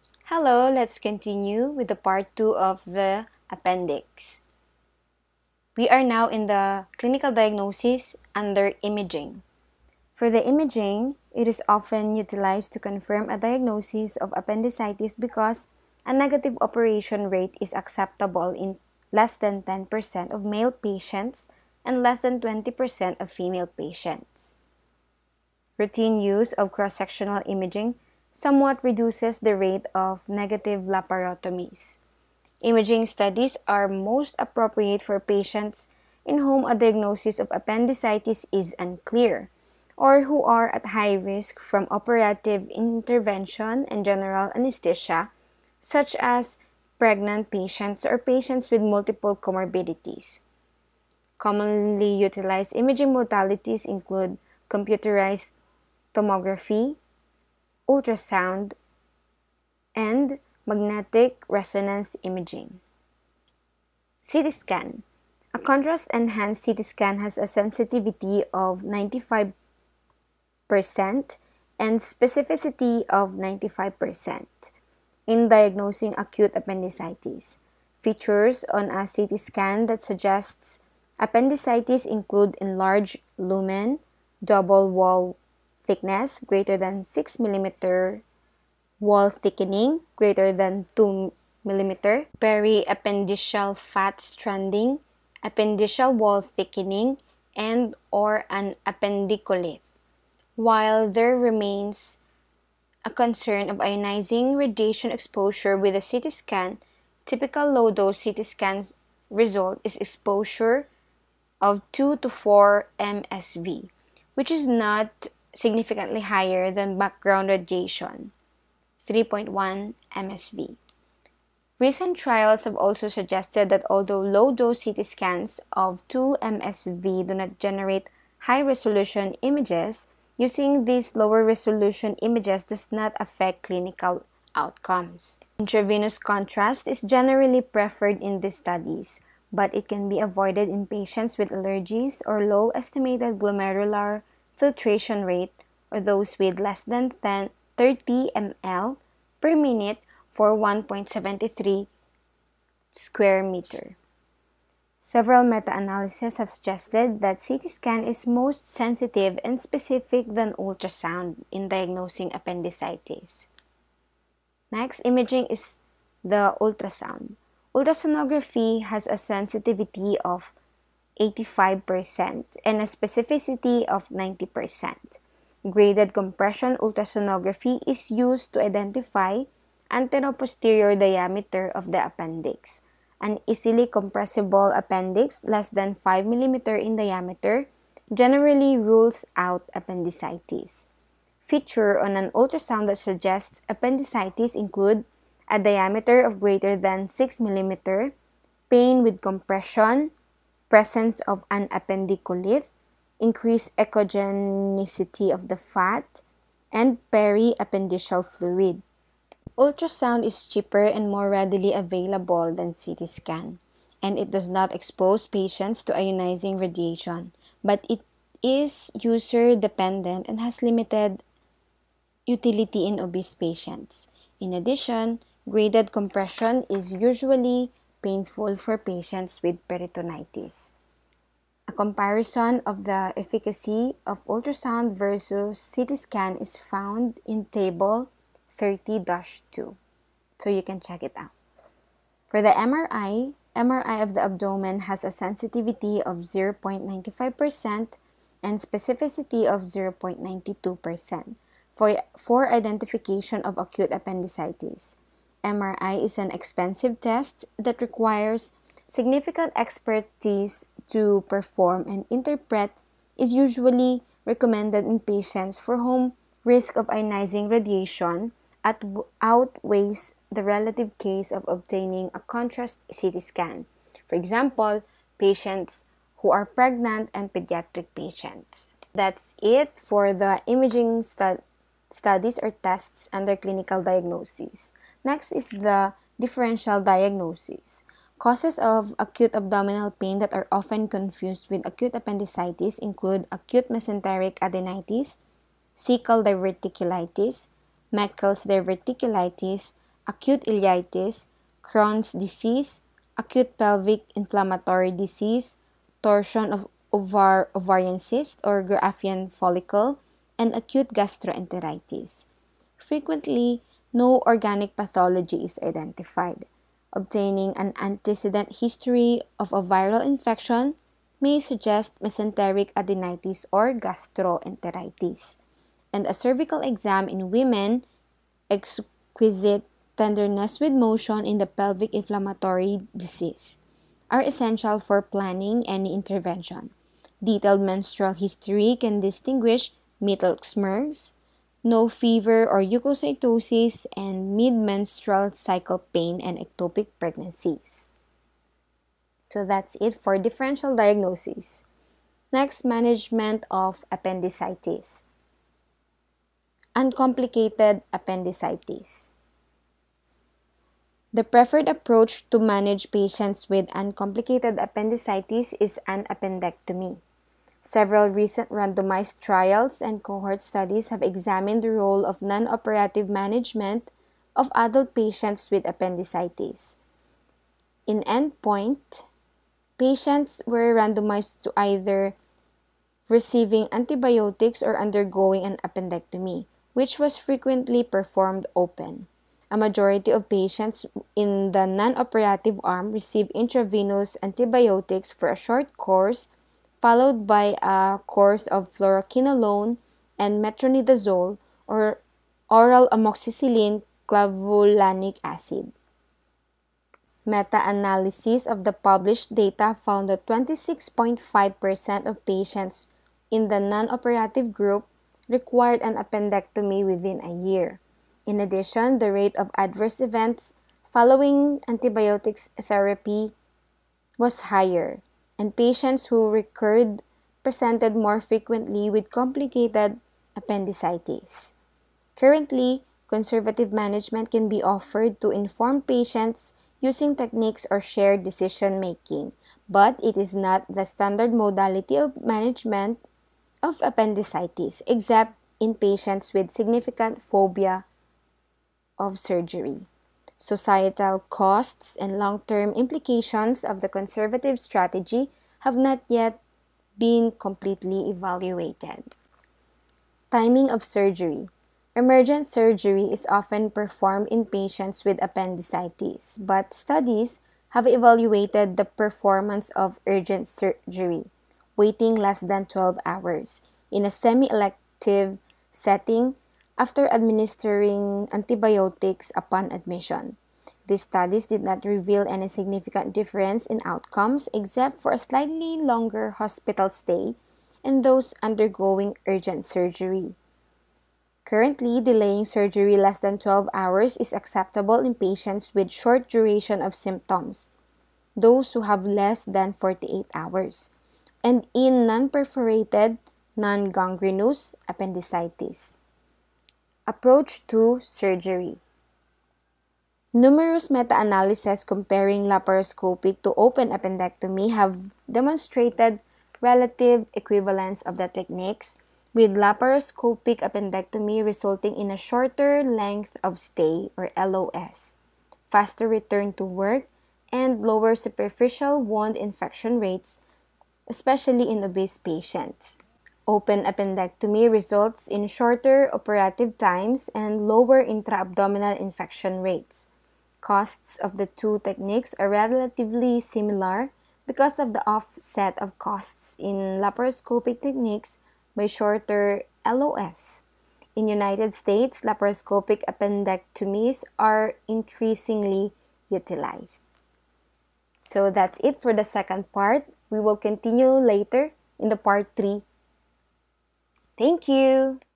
Hello, let's continue with the part 2 of the appendix. We are now in the clinical diagnosis under imaging. For the imaging, it is often utilized to confirm a diagnosis of appendicitis because a negative operation rate is acceptable in less than 10% of male patients and less than 20% of female patients. Routine use of cross-sectional imaging somewhat reduces the rate of negative laparotomies. Imaging studies are most appropriate for patients in whom a diagnosis of appendicitis is unclear, or who are at high risk from operative intervention and general anesthesia, such as pregnant patients or patients with multiple comorbidities. Commonly utilized imaging modalities include computerized tomography, ultrasound, and magnetic resonance imaging. CT scan. A contrast-enhanced CT scan has a sensitivity of 95% and specificity of 95% in diagnosing acute appendicitis. Features on a CT scan that suggests appendicitis include enlarged lumen, double wall thickness greater than 6 mm, wall thickening greater than 2 mm, periappendiceal fat stranding, appendiceal wall thickening, and or an appendicolith. While there remains a concern of ionizing radiation exposure with a CT scan, typical low-dose CT scans result is exposure of 2 to 4 MSV, which is not significantly higher than background radiation, 3.1 MSV. Recent trials have also suggested that although low-dose CT scans of 2 MSV do not generate high-resolution images, using these lower-resolution images does not affect clinical outcomes. Intravenous contrast is generally preferred in these studies, but it can be avoided in patients with allergies or low estimated glomerular filtration rate or those with less than 30 ml per minute for 1.73 square meter. Several meta-analyses have suggested that CT scan is most sensitive and specific than ultrasound in diagnosing appendicitis. Next, imaging is the ultrasound. Ultrasonography has a sensitivity of 85% and a specificity of 90%. Graded compression ultrasonography is used to identify anteroposterior diameter of the appendix. An easily compressible appendix less than 5 mm in diameter generally rules out appendicitis. Features on an ultrasound that suggests appendicitis include a diameter of greater than 6 mm, pain with compression, presence of an appendicolith, increased echogenicity of the fat, and periappendiceal fluid. Ultrasound is cheaper and more readily available than CT scan, and it does not expose patients to ionizing radiation, but it is user-dependent and has limited utility in obese patients. In addition, graded compression is usually painful for patients with peritonitis. A comparison of the efficacy of ultrasound versus CT scan is found in table 30-2, so you can check it out. For the MRI of the abdomen has a sensitivity of 0.95% and specificity of 0.92% for identification of acute appendicitis. MRI is an expensive test that requires significant expertise to perform and interpret, is usually recommended in patients for whom risk of ionizing radiation outweighs the relative case of obtaining a contrast CT scan. For example, patients who are pregnant and pediatric patients. That's it for the imaging studies or tests under clinical diagnosis. Next is the differential diagnosis. Causes of acute abdominal pain that are often confused with acute appendicitis include acute mesenteric adenitis, cecal diverticulitis, Meckel's diverticulitis, acute ileitis, Crohn's disease, acute pelvic inflammatory disease, torsion of ovarian cyst or Graafian follicle, and acute gastroenteritis. Frequently, no organic pathology is identified. Obtaining an antecedent history of a viral infection may suggest mesenteric adenitis or gastroenteritis. And a cervical exam in women, exquisite tenderness with motion in the pelvic inflammatory disease, are essential for planning any intervention. Detailed menstrual history can distinguish milk smears, no fever or leukocytosis, and mid-menstrual cycle pain and ectopic pregnancies. So that's it for differential diagnosis. Next, management of appendicitis. Uncomplicated appendicitis. The preferred approach to manage patients with uncomplicated appendicitis is an appendectomy. Several recent randomized trials and cohort studies have examined the role of non-operative management of adult patients with appendicitis. In endpoint, patients were randomized to either receiving antibiotics or undergoing an appendectomy, which was frequently performed open. A majority of patients in the non-operative arm received intravenous antibiotics for a short course, followed by a course of fluoroquinolone and metronidazole or oral amoxicillin clavulanic acid. Meta-analysis of the published data found that 26.5% of patients in the non-operative group required an appendectomy within a year. In addition, the rate of adverse events following antibiotics therapy was higher, and patients who recurred presented more frequently with complicated appendicitis. Currently, conservative management can be offered to inform patients using techniques or shared decision-making, but it is not the standard modality of management of appendicitis, except in patients with significant phobia of surgery. Societal costs and long-term implications of the conservative strategy have not yet been completely evaluated. Timing of surgery. Emergent surgery is often performed in patients with appendicitis, but studies have evaluated the performance of urgent surgery, waiting less than 12 hours, in a semi-elective setting after administering antibiotics upon admission. These studies did not reveal any significant difference in outcomes except for a slightly longer hospital stay in those undergoing urgent surgery. Currently, delaying surgery less than 12 hours is acceptable in patients with short duration of symptoms, those who have less than 48 hours, and in non-perforated, non-gangrenous appendicitis. Approach to surgery. Numerous meta-analyses comparing laparoscopic to open appendectomy have demonstrated relative equivalence of the techniques, with laparoscopic appendectomy resulting in a shorter length of stay or LOS, faster return to work, and lower superficial wound infection rates, especially in obese patients. Open appendectomy results in shorter operative times and lower intra-abdominal infection rates. Costs of the two techniques are relatively similar because of the offset of costs in laparoscopic techniques by shorter LOS. In United States, laparoscopic appendectomies are increasingly utilized. So that's it for the second part. We will continue later in the part 3. Thank you!